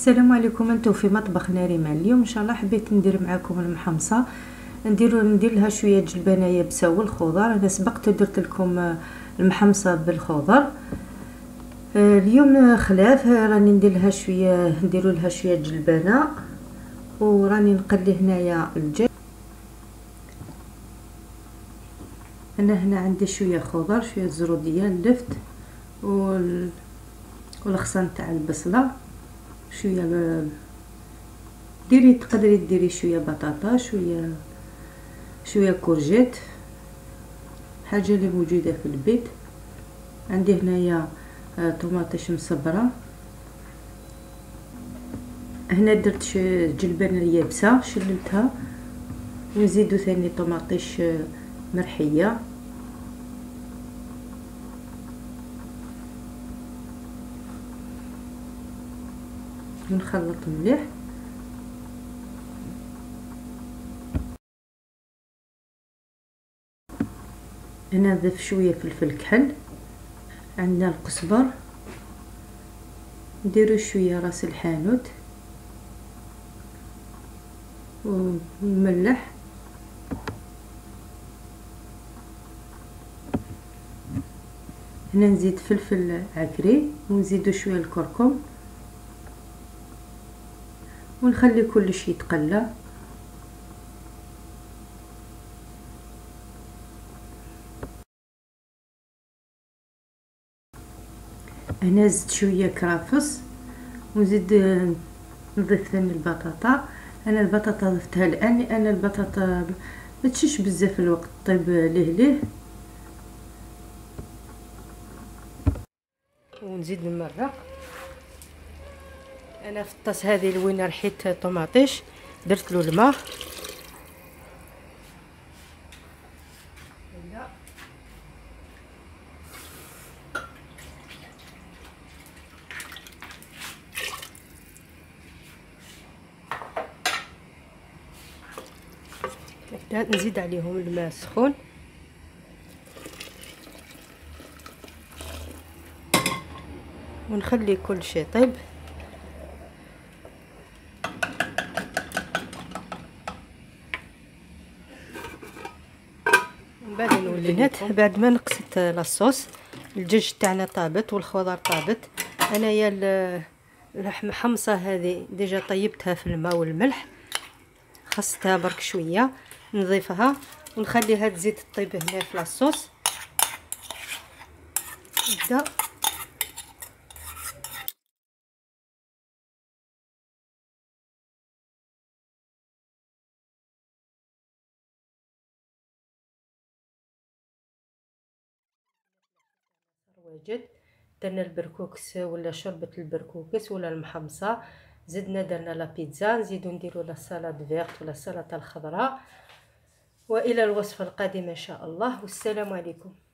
السلام عليكم. انتم في مطبخ ناريمان. اليوم ان شاء الله حبيت ندير معكم المحمصه. ندير لها شويه جلبانه يابسه والخضر. انا سبقت درت لكم المحمصه بالخضر. اليوم خلاف راني نديروا لها شويه جلبانه، وراني نقلي هنايا الدجاج. انا هنا عندي شويه خضر، شويه زروديه اللفت والخصان تاع البصله، شويه تقدري ديري شويه بطاطا، شويه كورجيت، حاجه اللي موجوده في البيت. عندي هنايا طماطيش مصبره. هنا درت جلبانه يابسه شللتها، ونزيدو ثاني طماطيش مرحيه. ونخلط مليح. هنا نضيف شويه فلفل كحل، عندنا القزبر، نديرو شويه راس الحانوت وملح. هنا نزيد فلفل عكري، ونزيدو شويه الكركم، ونخلي كلشي يتقلى. هنا زدت شويه كرافس، ونزيد نضيف ثاني البطاطا. انا البطاطا ضفتها الان لان البطاطا ما تشش بزاف الوقت، طيب ليه ونزيد المرق. انا في الطاس هذه وين رحيت طماطيش درت له الماء. نبدا نزيد عليهم الماء السخون، ونخلي كل شيء طيب. من بعد نولينات بعد ما نقصت لاصوص، الدجاج تاعنا طابت والخضر طابت. انايا اللحم حمصه هذه ديجا طيبتها في الماء والملح، خصتها برك شويه، نضيفها ونخليها تزيد تطيب هنا في لاصوص. نبدا واجد. درنا البركوكس ولا شوربه البركوكس ولا المحمصه، زدنا درنا لا بيتزا، نزيدو نديرو لا سالاد فيرت ولا السلطه الخضراء. والى الوصفه القادمه ان شاء الله، والسلام عليكم.